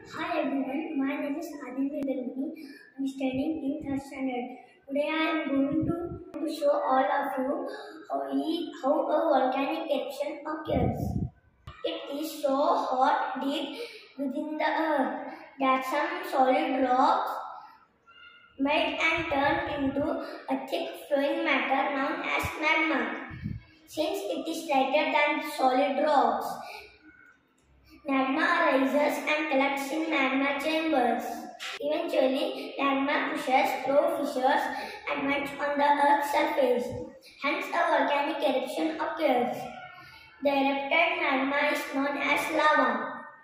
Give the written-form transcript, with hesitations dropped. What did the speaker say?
Hi everyone, my name is Adil Dalmi. I am studying in 3rd standard. Today I am going to show all of you how a volcanic eruption occurs. It is so hot deep within the earth that some solid rocks melt and turn into a thick flowing matter known as magma. Since it is lighter than solid rocks, magma rises and collects in magma chambers. Eventually, magma pushes through fissures and melts on the Earth's surface. Hence, a volcanic eruption occurs. The erupted magma is known as lava.